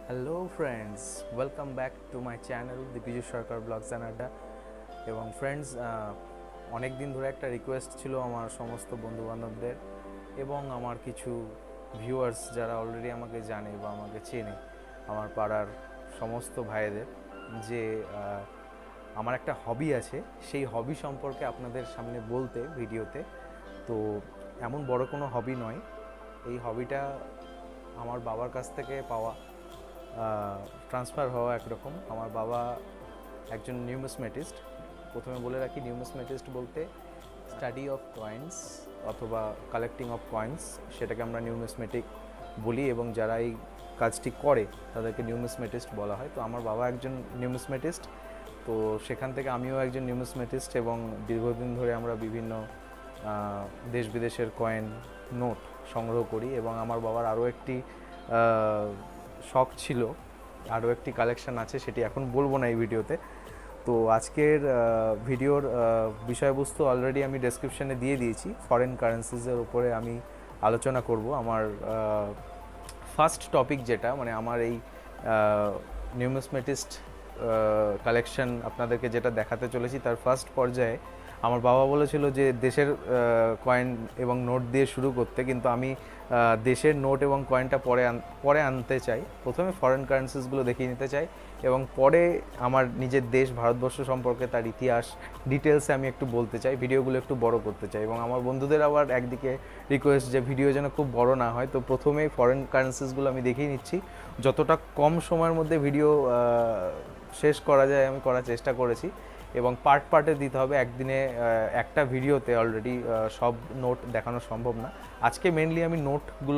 Hello friends, welcome back to my channel the Pijush Sarkar blogs and Adda. এবং friends, অনেক দিন ধরে একটা রিকোয়েস্ট ছিল আমার সমস্ত বন্ধুবান্ধবদের এবং আমার কিছু ভিউয়ার্স যারা অলরেডি আমাকে জানে বা আমাকে চেনে, আমার পাড়ার সমস্ত ভাইদের, যে আমার একটা হবি আছে, সেই হবি সম্পর্কে আপনাদের সামনে বলতে ভিডিওতে। তো এমন বড় কোনো হবি নয়, এই হবিটা আমার বাবার কাছ থেকে পাওয়া, ট্রান্সফার হওয়া একরকম। আমার বাবা একজন নিউমিসমেটিস্ট। প্রথমে বলে রাখি, নিউমিসমেটিস্ট বলতে স্টাডি অফ কয়েন্স অথবা কালেক্টিং অফ কয়েন্স, সেটাকে আমরা নিউমিসমেটিক বলি, এবং যারা এই কাজটি করে তাদেরকে নিউমিসমেটিস্ট বলা হয়। তো আমার বাবা একজন নিউমিসমেটিস্ট, তো সেখান থেকে আমিও একজন নিউমিসমেটিস্ট, এবং দীর্ঘদিন ধরে আমরা বিভিন্ন দেশ বিদেশের কয়েন, নোট সংগ্রহ করি। এবং আমার বাবার আরও একটি শখ ছিল, আরও একটি কালেকশন আছে, সেটি এখন বলবো না এই ভিডিওতে। তো আজকের ভিডিওর বিষয়বস্তু অলরেডি আমি ডেসক্রিপশানে দিয়ে দিয়েছি। ফরেন কারেন্সিজের উপরে আমি আলোচনা করব। আমার ফার্স্ট টপিক যেটা, মানে আমার এই নিউমিসমেটিস্ট কালেকশন আপনাদেরকে যেটা দেখাতে চলেছি, তার ফার্স্ট পর্যায়ে আমার বাবা বলেছিল যে দেশের কয়েন এবং নোট দিয়ে শুরু করতে, কিন্তু আমি দেশের নোট এবং কয়েনটা পরে আনতে চাই। প্রথমে ফরেন কারেন্সিসগুলো দেখিয়ে নিতে চাই, এবং পরে আমার নিজের দেশ ভারতবর্ষ সম্পর্কে, তার ইতিহাস ডিটেলসে আমি একটু বলতে চাই, ভিডিওগুলো একটু বড় করতে চাই। এবং আমার বন্ধুদের আবার একদিকে রিকোয়েস্ট যে ভিডিও যেন খুব বড় না হয়, তো প্রথমেই ফরেন কারেন্সিসগুলো আমি দেখিয়ে নিচ্ছি। যতটা কম সময়ের মধ্যে ভিডিও শেষ করা যায় আমি করার চেষ্টা করেছি, এবং পার্টে দিতে হবে। একদিনে একটা ভিডিওতে অলরেডি সব নোট দেখানো সম্ভব না। আজকে মেনলি আমি নোটগুলো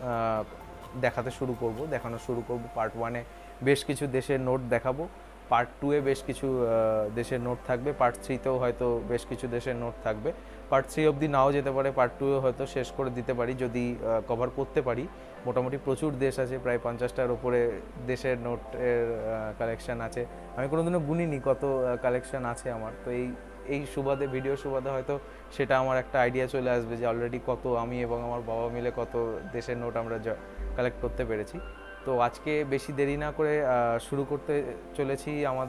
দেখানো শুরু করব। পার্ট 1-এ বেশ কিছু দেশের নোট দেখাবো, পার্ট 2-এ বেশ কিছু দেশের নোট থাকবে, পার্ট 3-তেও হয়তো বেশ কিছু দেশের নোট থাকবে। পার্ট 3 অবধি নাও যেতে পারে, পার্ট 2-এ হয়তো শেষ করে দিতে পারি যদি কভার করতে পারি। মোটামুটি প্রচুর দেশ আছে, প্রায় 50টার ওপরে দেশের নোটের কালেকশান আছে। আমি কোনোদিনও গুনিনি কত কালেকশান আছে আমার। তো এই সুবাদে, ভিডিও সুবাদে হয়তো সেটা আমার একটা আইডিয়া চলে আসবে যে অলরেডি কত আমি এবং আমার বাবা মিলে কত দেশের নোট আমরা কালেক্ট করতে পেরেছি। তো আজকে বেশি দেরি না করে শুরু করতে চলেছি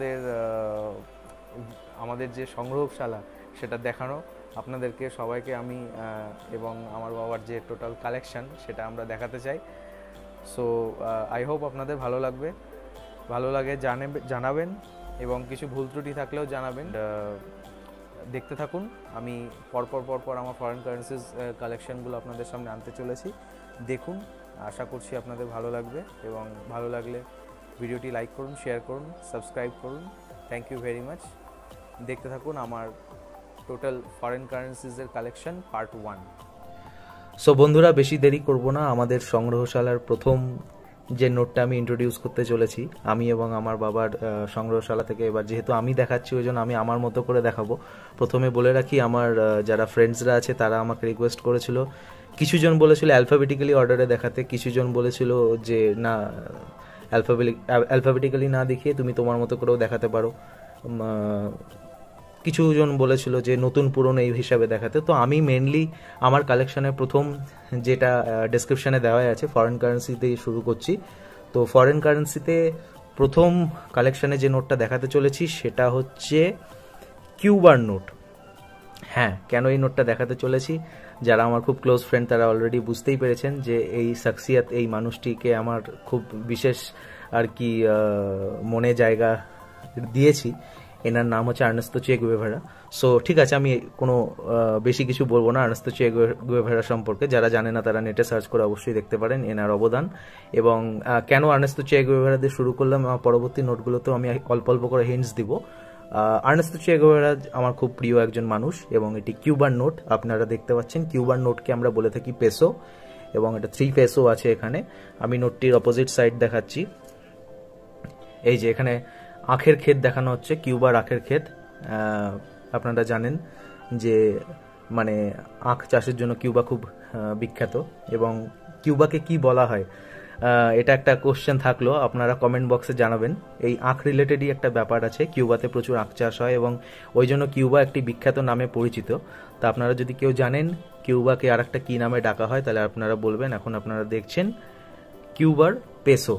আমাদের যে সংগ্রহশালা, সেটা দেখানো আপনাদেরকে সবাইকে আমি, এবং আমার বাবার যে টোটাল কালেকশন সেটা আমরা দেখাতে চাই। সো আই হোপ আপনাদের ভালো লাগবে, ভালো লাগে জানাবেন, এবং কিছু ভুল ত্রুটি থাকলেও জানাবেন। দেখতে থাকুন, আমি পরপর আমার ফরেন কারেন্সিজ কালেকশনগুলো আপনাদের সামনে আনতে চলেছি। দেখুন, আশা করছি আপনাদের ভালো লাগবে, এবং ভালো লাগলে ভিডিওটি লাইক করুন, শেয়ার করুন, সাবস্ক্রাইব করুন। Thank you very much. দেখতে থাকুন আমার টোটাল ফরেন কারেন্সিজের কালেকশন পার্ট 1। সো বন্ধুরা, বেশি দেরি করব না। আমাদের সংগ্রহশালার প্রথম যে নোটটা আমি ইন্ট্রোডিউস করতে চলেছি, আমি এবং আমার বাবার সংগ্রহশালা থেকে, এবার যেহেতু আমি দেখাচ্ছি ওই জন্য আমি আমার মতো করে দেখাবো। প্রথমে বলে রাখি, আমার যারা ফ্রেন্ডসরা আছে তারা আমাকে রিকোয়েস্ট করেছিল, কিছুজন বলেছিল অ্যালফাবেটিক্যালি অর্ডারে দেখাতে, কিছুজন বলেছিল যে না, অ্যালফাবেটিক্যালি না দেখিয়ে তুমি তোমার মতো করেও দেখাতে পারো, কিছুজন বলেছিল যে নতুন পুরনো এই হিসাবে দেখাতে। তো আমি মেনলি আমার কালেকশনের প্রথম যেটা ডেসক্রিপশানে দেওয়া আছে, ফরেন কারেন্সিতেই শুরু করছি। তো ফরেন কারেন্সিতে প্রথম কালেকশানে যে নোটটা দেখাতে চলেছি সেটা হচ্ছে কিউবার নোট। হ্যাঁ, কেন এই নোটটা দেখাতে চলেছি, যারা আমার খুব ক্লোজ ফ্রেন্ড তারা অলরেডি বুঝতেই পেরেছেন যে এই শাখসিয়াত, এই মানুষটিকে আমার খুব বিশেষ আর কি মনে জায়গা দিয়েছি। এনার নাম হচ্ছে আর্নেস্তো চে গুয়েভারা। সো ঠিক আছে, আমি কোনো বেশি কিছু বলবো না আর্নেস্তো চে গুয়েভারা সম্পর্কে। যারা জানে না তারা নেটে সার্চ করে অবশ্যই দেখতে পারেন এনার অবদান। এবং কেন আর্নেস্তো চে গুয়েভারা দিয়ে শুরু করলাম, আমার পরবর্তী নোটগুলোতেও আমি অল্প অল্প করে হিন্টস দিব। আর্নেস্তো চে গুয়েভারা আমার খুব প্রিয় একজন মানুষ, এবং এটি কিউবার নোট। আপনারা দেখতে পাচ্ছেন কিউবার নোটকে আমরা বলে থাকি পেসো, এবং এটা 3 পেসো আছে এখানে। আমি নোটটির অপোজিট সাইড দেখাচ্ছি। এই যে এখানে আখের ক্ষেত দেখানো হচ্ছে, কিউবার আখের ক্ষেত। আপনারা জানেন যে মানে আখ চাষের জন্য কিউবা খুব বিখ্যাত, এবং কিউবাকে কি বলা হয়, এটা একটা কোশ্চেন থাকলো, আপনারা কমেন্ট বক্সে জানাবেন। এই আখ রিলেটেডই একটা ব্যাপার আছে, কিউবাতে প্রচুর আখ চাষ হয়, এবং ওই জন্য কিউবা একটি বিখ্যাত নামে পরিচিত। তা আপনারা যদি কেউ জানেন কিউবাকে আর একটা কী নামে ডাকা হয় তাহলে আপনারা বলবেন। এখন আপনারা দেখছেন কিউবার পেসো।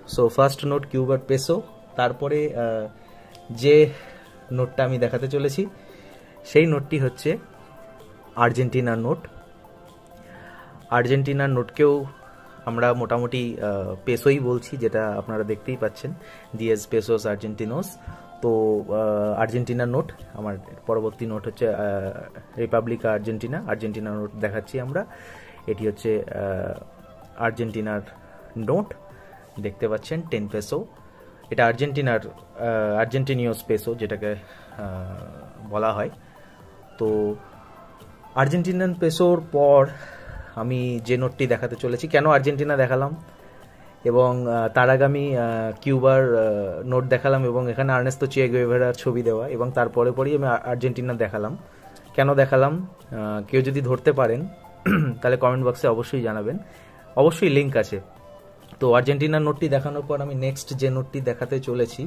সো ফার্স্ট নোট কিউবার পেসো। তারপরে যে নোটটা আমি দেখাতে চলেছি সেই নোটটি হচ্ছে আর্জেন্টিনার নোট। আর্জেন্টিনার নোটকেও আমরা মোটামুটি পেসোই বলছি, যেটা আপনারা দেখতেই পাচ্ছেন, 10 পেসোস আর্জেন্টিনোস। তো আর্জেন্টিনার নোট। আমার পরবর্তী নোট হচ্ছে রিপাবলিকা আর্জেন্টিনা। আর্জেন্টিনার নোট দেখাচ্ছি আমরা। এটি হচ্ছে আর্জেন্টিনার নোট, দেখতে পাচ্ছেন 10 পেসো। এটা আর্জেন্টিনার আর্জেন্টিনিওস পেসো যেটাকে বলা হয়। তো আর্জেন্টিনান পেসোর পর আমি যে নোটটি দেখাতে চলেছি, কেন আর্জেন্টিনা দেখালাম এবং তার আগে আমি কিউবার নোট দেখালাম এবং এখানে আর্নেস্তো চে গুয়েভারার ছবি দেওয়া, এবং তারপরে পরেই আমি আর্জেন্টিনা দেখালাম। কেন দেখালাম কেউ যদি ধরতে পারেন তাহলে কমেন্ট বক্সে অবশ্যই জানাবেন, অবশ্যই লিঙ্ক আছে। তো আর্জেন্টিনার নোটটি দেখানোর পর আমি নেক্সট যে নোটটি দেখাতে চলেছি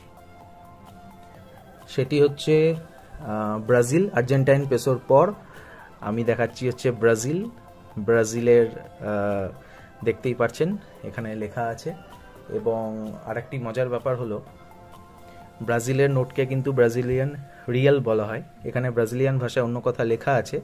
সেটি হচ্ছে ব্রাজিল। আর্জেন্টাইন পেসোর পর আমি দেখাচ্ছি হচ্ছে ব্রাজিল। ব্রাজিলের দেখতেই পাচ্ছেন এখানে লেখা আছে। এবং আরেকটি মজার ব্যাপার হলো ব্রাজিলের নোটকে কিন্তু ব্রাজিলিয়ান রিয়েল বলা হয়। এখানে ব্রাজিলিয়ান ভাষায় অন্য কথা লেখা আছে।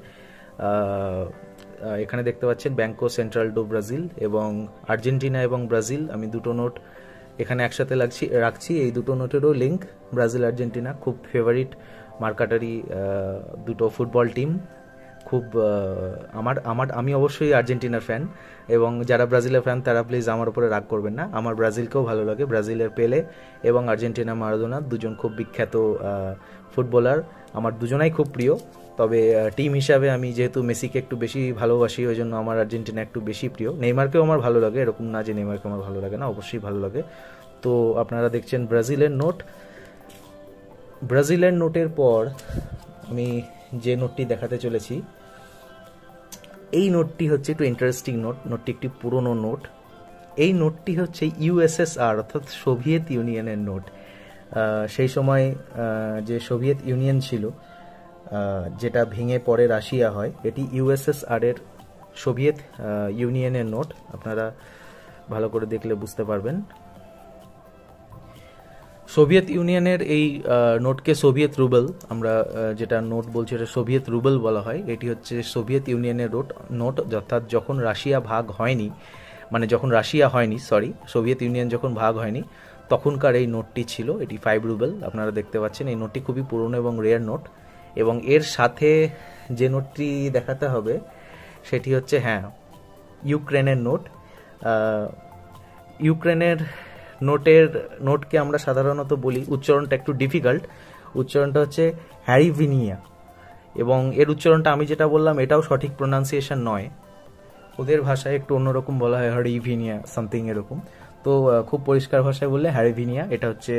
এখানে দেখতে পাচ্ছেন ব্যাঙ্কো সেন্ট্রাল ডো ব্রাজিল এবং আর্জেন্টিনা এবং ব্রাজিল, আমি দুটো নোট এখানে একসাথে রাখছি। এই দুটো নোটেরও লিঙ্ক। ব্রাজিল আর্জেন্টিনা খুব ফেভারিট মার্কাটারি দুটো ফুটবল টিম। খুব আমি অবশ্যই আর্জেন্টিনার ফ্যান, এবং যারা ব্রাজিলের ফ্যান তারা প্লিজ আমার উপরে রাগ করবেন না। আমার ব্রাজিলকেও ভালো লাগে। ব্রাজিলের পেলে এবং আর্জেন্টিনা মারাদোনা দুজন খুব বিখ্যাত ফুটবলার, আমার দুজনাই খুব প্রিয়। তবে টিম হিসাবে আমি যেহেতু মেসিকে একটু বেশি ভালোবাসি, ওই জন্য আমার আর্জেন্টিনা একটু বেশি প্রিয়। নেইমারকেও আমার ভালো লাগে, এরকম না যে নেইমারকে আমার ভালো লাগে না, অবশ্যই ভালো লাগে। তো আপনারা দেখছেন ব্রাজিলের নোট। ব্রাজিলের নোটের পর আমি যে নোটটি দেখাতে চলেছি এই নোটটি হচ্ছে একটু ইন্টারেস্টিং নোট। নোটটি একটি পুরনো নোট। এই নোটটি হচ্ছে ইউএসএসআর অর্থাৎ সোভিয়েত ইউনিয়নের নোট। সেই সময় যে সোভিয়েত ইউনিয়ন ছিল, যেটা ভেঙে পরে রাশিয়া হয়, এটি ইউএসএসআর এর সোভিয়েত ইউনিয়নের নোট। আপনারা ভালো করে দেখলে বুঝতে পারবেন। সোভিয়েত ইউনিয়নের এই নোটকে সোভিয়েত রুবেল, আমরা যেটা নোট বলছি এটা সোভিয়েত রুবেল বলা হয়। এটি হচ্ছে সোভিয়েত ইউনিয়নের নোট, অর্থাৎ যখন রাশিয়া ভাগ হয়নি, মানে যখন রাশিয়া হয়নি, সোভিয়েত ইউনিয়ন যখন ভাগ হয়নি তখনকার এই নোটটি ছিল। এটি 5 রুবেল, আপনারা দেখতে পাচ্ছেন। এই নোটটি খুবই পুরনো এবং রেয়ার নোট। এবং এর সাথে যে নোটটি দেখাতে হবে সেটি হচ্ছে ইউক্রেনের নোট। ইউক্রেনের নোটকে আমরা সাধারণত বলি, উচ্চারণটা একটু ডিফিকাল্ট, উচ্চারণটা হচ্ছে হ্যারিভিনিয়া। এবং এর উচ্চারণটা আমি যেটা বললাম এটাও সঠিক প্রোনাউন্সিয়েশন নয়, ওদের ভাষায় একটু অন্যরকম বলা হয়, হ্যারিভিনিয়া সামথিং এরকম। তো খুব পরিষ্কার ভাষায় বললে হ্যারিভিনিয়া। এটা হচ্ছে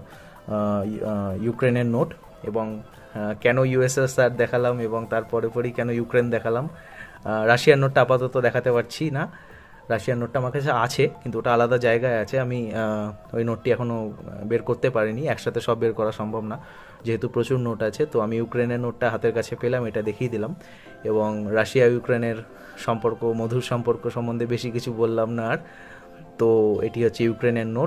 ইউক্রেনের নোট। এবং কেন ইউএসএসআর দেখালাম এবং তারপরে পরই কেন ইউক্রেন দেখালাম, রাশিয়ার নোটটা আপাতত দেখাতে পারছি না। রাশিয়ার নোটটা আমার কাছে আছে, কিন্তু ওটা আলাদা জায়গায় আছে। আমি ওই নোটটি এখনও বের করতে পারিনি, একসাথে সব বের করা সম্ভব না যেহেতু প্রচুর নোট আছে। তো আমি ইউক্রেনের নোটটা হাতের কাছে পেলাম, এটা দেখিয়ে দিলাম। এবং রাশিয়া ইউক্রেনের সম্পর্ক, মধুর সম্পর্ক সম্বন্ধে বেশি কিছু বললাম না আর। তো এটি হচ্ছে ইউক্রেনের নোট।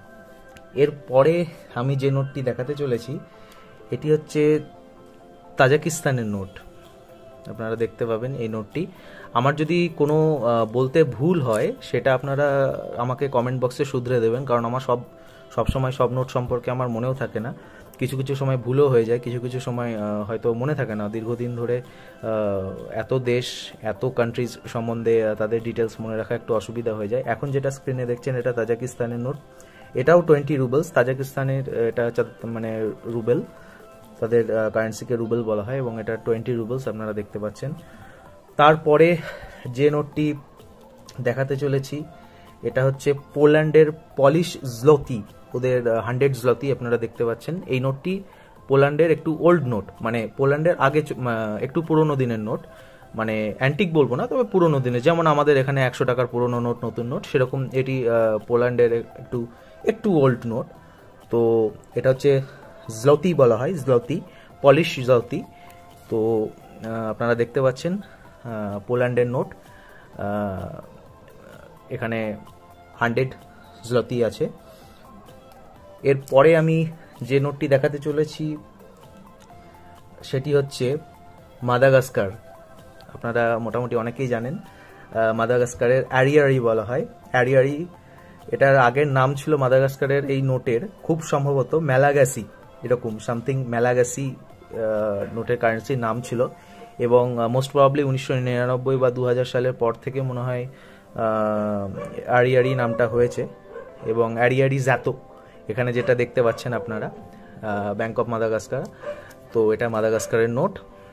এরপরে আমি যে নোটটি দেখাতে চলেছি এটি হচ্ছে তাজিকিস্তানের নোট। আপনারা দেখতে পাবেন এই নোটটি। আমার যদি কোনো বলতে ভুল হয় সেটা আপনারা আমাকে কমেন্ট বক্সে শুধরে দেবেন, কারণ আমার সবসময় সব নোট সম্পর্কে আমার মনেও থাকে না। কিছু কিছু সময় ভুলও হয়ে যায়, কিছু কিছু সময় হয়তো মনে থাকে না। দীর্ঘদিন ধরে এত দেশ, এত কান্ট্রিজ সম্বন্ধে তাদের ডিটেলস মনে রাখা একটু অসুবিধা হয়ে যায়। এখন যেটা স্ক্রিনে দেখছেন এটা তাজিকিস্তানের নোট। এটাও 20 রুবেলস। তাজিকিস্তানের এটা মানে রুবেল, তাদের কারেন্সিকে রুবেল বলা হয়, এবং এটা 20 রুবেলস আপনারা দেখতে পাচ্ছেন। তারপরে যে নোটটি দেখাতে চলেছি এটা হচ্ছে পোল্যান্ডের পলিশ জলতি, ওদের 100 জলতি আপনারা দেখতে পাচ্ছেন। এই নোটটি পোল্যান্ডের একটু ওল্ড নোট, মানে পোল্যান্ডের আগে একটু পুরোনো দিনের নোট, মানে অ্যান্টিক বলবো না, তবে পুরোনো দিনের, যেমন আমাদের এখানে 100 টাকার পুরোনো নোট, নতুন নোট, সেরকম এটি পোল্যান্ডের একটু ওল্ড নোট। তো এটা হচ্ছে জলতি বলা হয়, জলতি, পলিশ জলতি। তো আপনারা দেখতে পাচ্ছেন পোল্যান্ডের নোট, এখানে 100 zloty আছে। এরপরে আমি যে নোটটি দেখাতে চলেছি সেটি হচ্ছে মাদাগাস্কার। আপনারা মোটামুটি অনেকেই জানেন মাদাগাস্কারের অ্যারিয়ারি বলা হয়। অ্যারিয়ারি এটার আগের নাম ছিল মাদাগাস্কারের এই নোটের খুব সম্ভবত ম্যালাগাসি, এরকম সামথিং ম্যালাগাসি নোটের কারেন্সির নাম ছিল, এবং মোস্ট প্রবাবলি 1999 বা 2000 সালের পর থেকে মনে হয় অ্যারিয়ারি নামটা হয়েছে। এবং অ্যারিয়ারি জাতো এখানে যেটা দেখতে পাচ্ছেন আপনারা ব্যাংক অফ মাদাগাস্কার, তো এটা মাদাগাস্কারের নোট।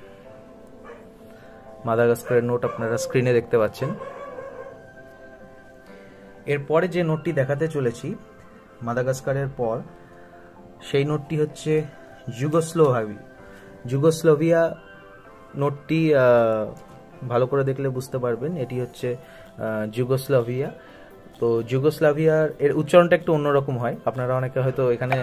মাদাগাস্কারের নোট আপনারা স্ক্রিনে দেখতে পাচ্ছেন। এরপরে যে নোটটি দেখাতে চলেছি মাদাগাস্কারের পর, সেই নোটটি হচ্ছে যুগোস্লোভিয়া নোটটি ভালো করে দেখলে বুঝতে পারবেন এটি হচ্ছে যুগোস্লোভিয়া। তো যুগোস্লাভিয়ার এর উচ্চারণটা একটু অন্যরকম হয়, আপনারা অনেকে হয়তো এখানে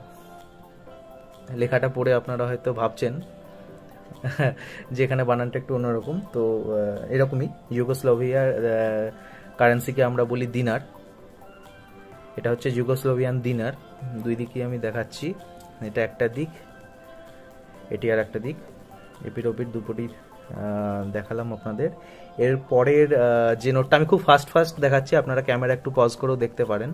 লেখাটা পড়ে আপনারা হয়তো ভাবছেন যে এখানে বানানটা একটু অন্যরকম, তো এরকমই। যুগোস্লোভিয়ার কারেন্সিকে আমরা বলি দিনার, এটা হচ্ছে যুগোস্লোভিয়ান দিনার। দুই দিকে আমি দেখাচ্ছি, এটা একটা দিক, এটি আর একটা দিক, এপিট ওপিট দুপটি দেখালাম আপনাদের। এর পরের যে নোটটা আমি খুব ফাস্ট দেখাচ্ছি, আপনারা ক্যামেরা একটু পজ করেও দেখতে পারেন,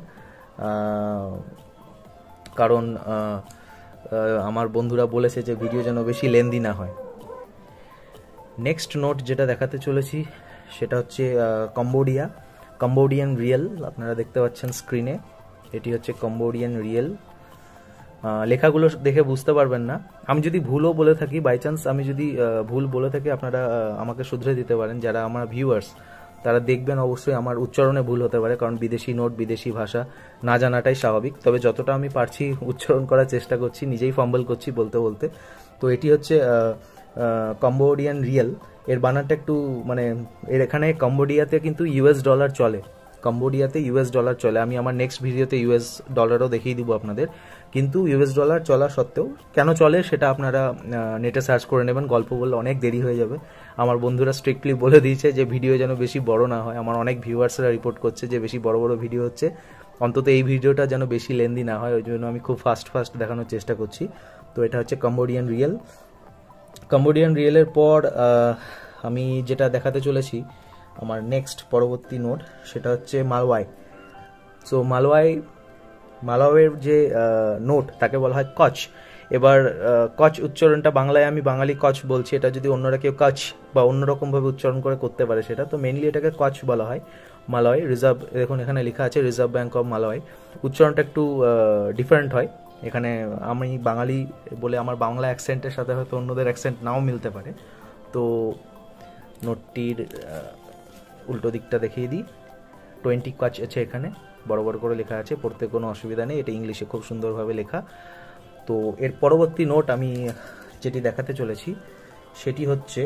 কারণ আমার বন্ধুরা বলেছে যে ভিডিও যেন বেশি লেন্দি না হয়। নেক্সট নোট যেটা দেখাতে চলেছি সেটা হচ্ছে কম্বোডিয়ান রিয়েল। আপনারা দেখতে পাচ্ছেন স্ক্রিনে, এটি হচ্ছে কম্বোডিয়ান রিয়েল। লেখাগুলো দেখে বুঝতে পারবেন না, আমি যদি ভুলও বলে থাকি, বাই চান্স আমি যদি ভুল বলে থাকি আপনারা আমাকে শুধরে দিতে পারেন। যারা আমার ভিউয়ার্স তারা দেখবেন, অবশ্যই আমার উচ্চারণে ভুল হতে পারে, কারণ বিদেশি নোট বিদেশি ভাষা না জানাটাই স্বাভাবিক। তবে যতটা আমি পারছি উচ্চারণ করার চেষ্টা করছি, নিজেই ফাম্বল করছি বলতে বলতে। তো এটি হচ্ছে কম্বোডিয়ান রিয়েল। এর বানানটা একটু মানে এর এখানে কম্বোডিয়াতে কিন্তু ইউএস ডলার চলে, কম্বোডিয়াতে ইউএস ডলার চলে। আমি আমার নেক্সট ভিডিওতে ইউএস ডলারও দেখিয়ে দিব আপনাদের, কিন্তু ইউএস ডলার চলা সত্ত্বেও কেন চলে সেটা আপনারা নেটে সার্চ করে নেবেন। গল্প বললে অনেক দেরি হয়ে যাবে। আমার বন্ধুরা স্ট্রিক্টলি বলে দিয়েছে যে ভিডিও যেন বেশি বড় না হয়। আমার অনেক ভিউয়ার্সরা রিপোর্ট করছে যে বেশি বড় ভিডিও হচ্ছে, অন্তত এই ভিডিওটা যেন বেশি লেন্দি না হয়, ওই জন্য আমি খুব ফাস্ট দেখানোর চেষ্টা করছি। তো এটা হচ্ছে কম্বোডিয়ান রিয়েলের পর আমি যেটা দেখাতে চলেছি আমার নেক্সট পরবর্তী নোট, সেটা হচ্ছে মালওয়াই। সো মালওয়ের যে নোট তাকে বলা হয় কচ। এবার কচ উচ্চারণটা বাংলায় আমি বাঙালি কচ বলছি, এটা যদি অন্যরা কেউ কচ বা অন্যরকমভাবে উচ্চারণ করে করতে পারে সেটা, তো মেনলি এটাকে কচ বলা হয়। মালওয়াই রিজার্ভ, দেখুন এখানে লেখা আছে রিজার্ভ ব্যাংক অফ মালওয়াই। উচ্চারণটা একটু ডিফারেন্ট হয় এখানে। আমি বাঙালি বলে আমার বাংলা অ্যাকসেন্টের সাথে হয়তো অন্যদের অ্যাকসেন্ট নাও মিলতে পারে। তো নোটটির উল্টো দিকটা দেখিয়ে দিই, 20 কচ আছে এখানে, বড় করে লেখা আছে, পড়তে কোনো অসুবিধা নেই, এটা ইংলিশে খুব সুন্দরভাবে লেখা। তো এর পরবর্তী নোট আমি যেটি দেখাতে চলেছি সেটি হচ্ছে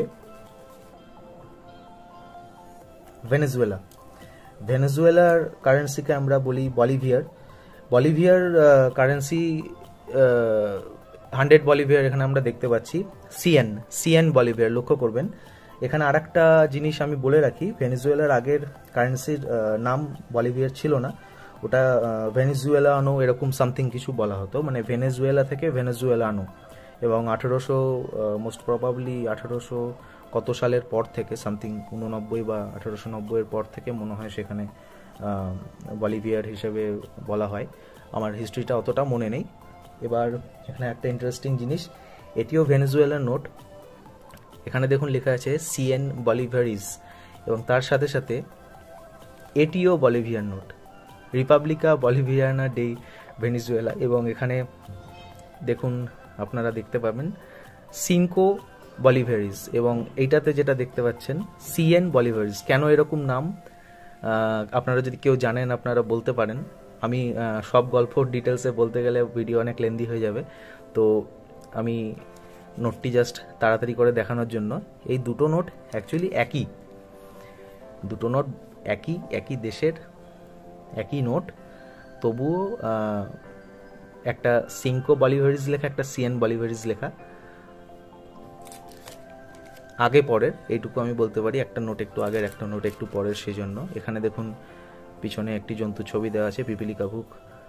ভেনেজুয়েলার কারেন্সিকে আমরা বলি বলিভিয়ার কারেন্সি 100 বলিভিয়ার এখানে আমরা দেখতে পাচ্ছি। সিএন বলিভিয়ার, লক্ষ্য করবেন এখানে আরেকটা জিনিস আমি বলে রাখি, ভেনেজুয়েলার আগের কারেন্সির নাম বলিভিয়ার ছিল না, ওটা ভেনেজুয়েলানো এরকম সামথিং কিছু বলা হতো, মানে ভেনেজুয়েলা থেকে ভেনেজুয়েলানো। এবং 1800 মোস্ট প্রবাবলি 1800 কত সালের পর থেকে, সামথিং 89 বা 1890 এর পর থেকে মনে হয় সেখানে বলিভিয়ার হিসেবে বলা হয়। আমার হিস্ট্রিটা অতটা মনে নেই। এবার এখানে একটা ইন্টারেস্টিং জিনিস, এটিও ভেনেজুয়েলার নোট। এখানে দেখুন লেখা আছে সিএন বলিভারিজ, এবং তার সাথে সাথে এটিও Bolivian note, Republica Boliviana de Venezuela. এবং এখানে দেখুন আপনারা দেখতে পাবেন সিনকো বলিভারিজ, এবং এইটাতে যেটা দেখতে পাচ্ছেন সিএন বলিভারিজ। কেন এরকম নাম আপনারা যদি কেউ জানেন আপনারা বলতে পারেন। আমি সব গল্প ডিটেলসে বলতে গেলে ভিডিও অনেক লেন্দি হয়ে যাবে, তো আমি নোটটি জাস্ট তাড়াতাড়ি করে দেখানোর জন্য, এই দুটো নোট অ্যাকচুয়ালি একই দেশের একই নোট, তবুও একটা সিনকো বলিভারিজ লেখা, একটা সিএন বলিভারিজ লেখা, আগে পরের এইটুকু আমি বলতে পারি। একটা নোট একটু আগের, একটা নোট একটু পরের, সেই জন্য এখানে দেখুন পিছনে একটি জন্তুর ছবি দেওয়া আছে, পিপিলিকা ভুক,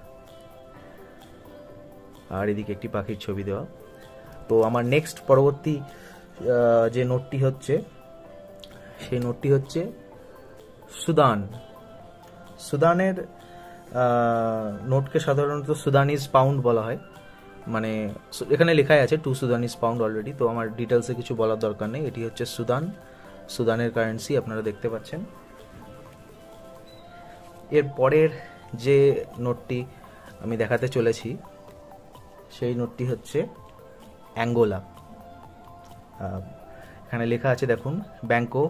আর এদিকে একটি পাখির ছবি দেওয়া। তো আমার নেক্সট পরবর্তী যে নোটটি হচ্ছে, সেই নোটটি হচ্ছে সুদান। সুদানের নোটকে সাধারণত সুদানিজ পাউন্ড বলা হয়, মানে এখানে লেখাই আছে 2 সুদানিজ পাউন্ড অলরেডি, তো আমার ডিটেলসে কিছু বলার দরকার নেই। এটি হচ্ছে সুদানের কারেন্সি আপনারা দেখতে পাচ্ছেন। এর পরের যে নোটটি আমি দেখাতে চলেছি সেই নোটটি হচ্ছে অ্যাঙ্গোলা। এখানে লেখা আছে দেখুন, ব্যাঙ্কো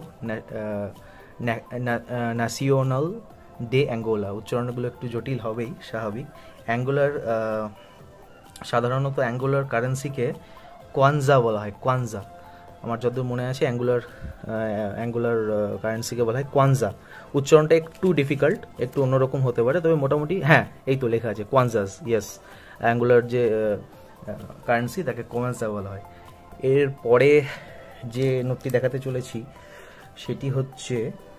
ন্যাশনাল ডে অ্যাঙ্গোলা। উচ্চারণগুলো একটু জটিল হবেই, স্বাভাবিক। অ্যাঙ্গোলার সাধারণত অ্যাঙ্গোলার কারেন্সিকে কোয়ানজা বলা হয়, কোয়ানজা। আমার যতদূর মনে আছে অ্যাঙ্গোলার কারেন্সিকে বলা হয় কোয়ানজা। উচ্চারণটা একটু ডিফিকাল্ট, একটু অন্যরকম হতে পারে, তবে মোটামুটি হ্যাঁ এই তো লেখা আছে কোয়ানজাস, ইয়েস। অ্যাঙ্গোলার যে কারেন্সি তাকে কোয়ানজা বলা হয়। এর পরে যে নোটটি দেখাতে চলেছি সেটি হচ্ছে,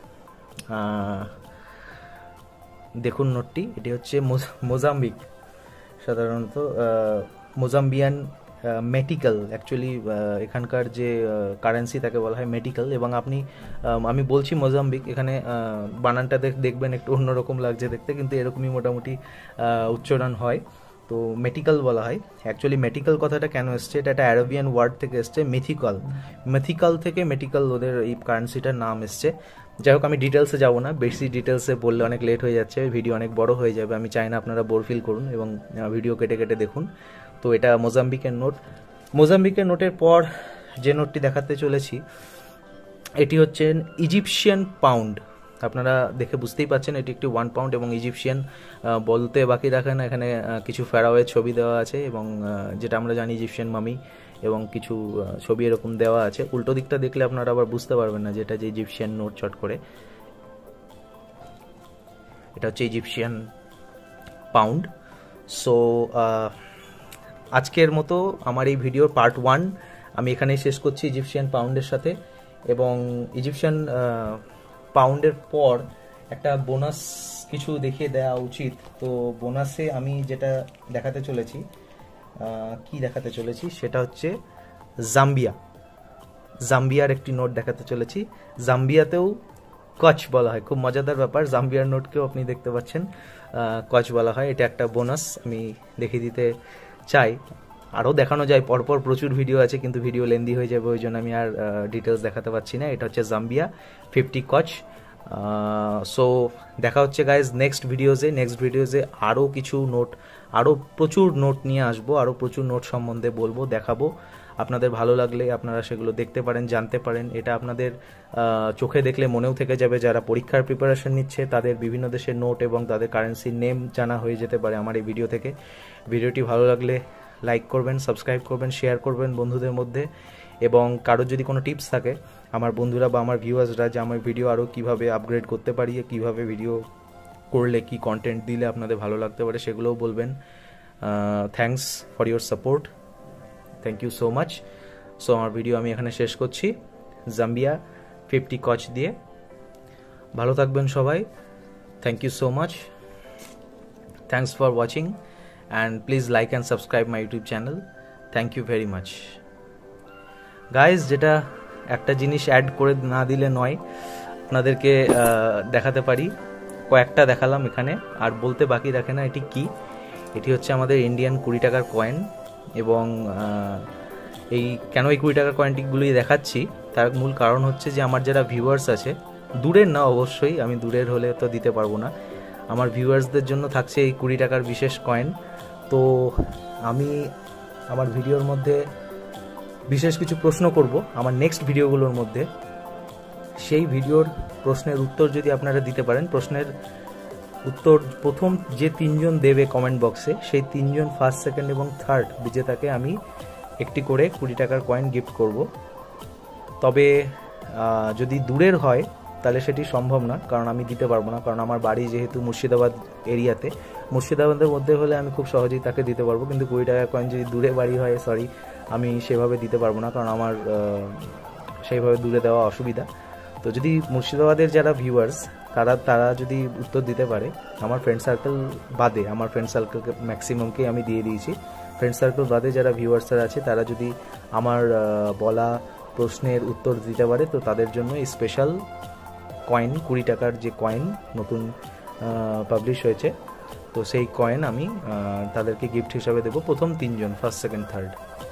দেখুন নোটটি, এটি হচ্ছে মোজাম্বিক। সাধারণত মোজাম্বিয়ান মেটিক্যাল, অ্যাকচুয়ালি এখানকার যে কারেন্সি তাকে বলা হয় মেটিক্যাল। এবং আমি বলছি মোজাম্বিক, এখানে বানানটা দেখবেন একটু অন্যরকম লাগছে দেখতে, কিন্তু এরকমই মোটামুটি উচ্চারণ হয়। তো মেটিক্যাল বলা হয়। অ্যাকচুয়ালি মেটিক্যাল কথাটা কেন এসছে, এটা একটা অ্যারাবিয়ান ওয়ার্ড থেকে এসছে, মেথিক্যাল থেকে মেটিক্যাল ওদের এই কারেন্সিটার নাম এসছে। যাই হোক, আমি ডিটেলসে যাব না, বেশি ডিটেলসে বললে অনেক লেট হয়ে যাচ্ছে, ভিডিও অনেক বড় হয়ে যাবে। আমি চাই না আপনারা বোর ফিল করুন এবং ভিডিও কেটে কেটে দেখুন। তো এটা মোজাম্বিকের নোট। মোজাম্বিকের নোটের পর যে নোটটি দেখাতে চলেছি এটি হচ্ছে ইজিপশিয়ান পাউন্ড। আপনারা দেখে বুঝতেই পাচ্ছেন এটি একটি 1 পাউন্ড, এবং ইজিপশিয়ান বলতে বাকি রাখে না, এখানে কিছু ফেরাওয়ের ছবি দেওয়া আছে, এবং যেটা আমরা জানি ইজিপশিয়ান মামি, এবং কিছু ছবি এরকম দেওয়া আছে। উল্টো দিকটা দেখলে আপনারা আবার বুঝতে পারবেন না যেটা যে ইজিপশিয়ান নোট চট করে। এটা হচ্ছে ইজিপশিয়ান পাউন্ড। সো আজকের মতো আমার এই ভিডিওর পার্ট 1 আমি এখানেই শেষ করছি ইজিপশিয়ান পাউন্ডের সাথে। এবং ইজিপশিয়ান পাউন্ডের পর একটা বোনাস কিছু দেখিয়ে দেওয়া উচিত। তো বোনাসে আমি যেটা দেখাতে চলেছি, সেটা হচ্ছে জাম্বিয়ার একটি নোট দেখাতে চলেছি। জাম্বিয়াতেও কচ বলা হয়, খুব মজাদার ব্যাপার। জাম্বিয়ার নোটকেও আপনি দেখতে পাচ্ছেন কচ বলা হয়। এটা একটা বোনাস আমি দেখিয়ে দিতে চাই। আরও দেখানো যায়, পরপর প্রচুর ভিডিও আছে, কিন্তু ভিডিও লেন্দি হয়ে যাবে, ওই জন্য আমি আর ডিটেলস দেখাতে পারছি না। এটা হচ্ছে জাম্বিয়া 50 কচ। সো দেখা হচ্ছে গাইজ নেক্সট ভিডিওজে আরও কিছু নোট, আরও প্রচুর নোট নিয়ে আসবো, আরও প্রচুর নোট সম্বন্ধে বলবো, দেখাবো। আপনাদের ভালো লাগলে আপনারা সেগুলো দেখতে পারেন, জানতে পারেন। এটা আপনাদের চোখে দেখলে মনেও থেকে যাবে। যারা পরীক্ষার প্রিপারেশন নিচ্ছে তাদের বিভিন্ন দেশের নোট এবং তাদের কারেন্সির নেম জানা হয়ে যেতে পারে আমার এই ভিডিও থেকে। ভিডিওটি ভালো লাগলে লাইক করবেন, সাবস্ক্রাইব করবেন, শেয়ার করবেন বন্ধুদের মধ্যে। এবং কারোর যদি কোনো টিপস থাকে, আমার বন্ধুরা বা আমার ভিউয়ার্সরা, যে আমার ভিডিও আরও কীভাবে আপগ্রেড করতে পারি, কীভাবে ভিডিও করলে কি কন্টেন্ট দিলে আপনাদের ভালো লাগতে পারে, সেগুলোও বলবেন। Thanks for your support, thank you so much. So আমার ভিডিও আমি এখানে শেষ করছি জাম্বিয়া 50 কচ দিয়ে। ভালো থাকবেন সবাই, thank you so much, thanks for watching, and please like and subscribe my YouTube channel. Thank you very much guys। যেটা একটা জিনিস অ্যাড করে না দিলে নয়, আপনাদেরকে দেখাতে পারি, কয়েকটা দেখালাম এখানে, আর বলতে বাকি রাখে না এটি কি। এটি হচ্ছে আমাদের ইন্ডিয়ান 20 টাকার কয়েন। এবং এই কেন এই 20 টাকার কয়েনটিগুলি দেখাচ্ছি, তার মূল কারণ হচ্ছে যে আমার যারা ভিউয়ার্স আছে, দূরের না অবশ্যই, আমি দূরের হলে তো দিতে পারবো না, আমার ভিউয়ার্সদের জন্য থাকছে এই 20 টাকার বিশেষ কয়েন। তো আমি আমার ভিডিওর মধ্যে বিশেষ কিছু প্রশ্ন করব আমার নেক্সট ভিডিওগুলোর মধ্যে। সেই ভিডিওর প্রশ্নের উত্তর যদি আপনারা দিতে পারেন, প্রশ্নের উত্তর প্রথম যে 3 জন দেবে কমেন্ট বক্সে, সেই 3 জন ফার্স্ট, সেকেন্ড এবং থার্ড বিজেতাকে আমি একটি করে 20 টাকার কয়েন গিফট করব। তবে যদি দূরের হয় তাহলে সেটি সম্ভব না, কারণ আমি দিতে পারবো না, কারণ আমার বাড়ি যেহেতু মুর্শিদাবাদ এরিয়াতে, মুর্শিদাবাদের মধ্যে হলে আমি খুব সহজেই তাকে দিতে পারবো, কিন্তু 20 টাকার কয়েন যদি দূরে বাড়ি হয়, সরি, আমি সেভাবে দিতে পারবো না, কারণ আমার সেইভাবে দূরে দেওয়া অসুবিধা। তো যদি মুর্শিদাবাদের যারা ভিউয়ার্স তারা যদি উত্তর দিতে পারে, আমার ফ্রেন্ড সার্কেল বাদে, আমার ফ্রেন্ড সার্কেলকে ম্যাক্সিমামকেই আমি দিয়ে দিয়েছি, ফ্রেন্ড সার্কেল বাদে যারা ভিউয়ার্সরা আছে তারা যদি আমার বলা প্রশ্নের উত্তর দিতে পারে, তো তাদের জন্য স্পেশাল কয়েন, 20 টাকার যে কয়েন নতুন পাবলিশ হয়েছে, তো সেই কয়েন আমি তাদেরকে গিফট হিসাবে দেবো, প্রথম 3 জন, ফার্স্ট সেকেন্ড থার্ড।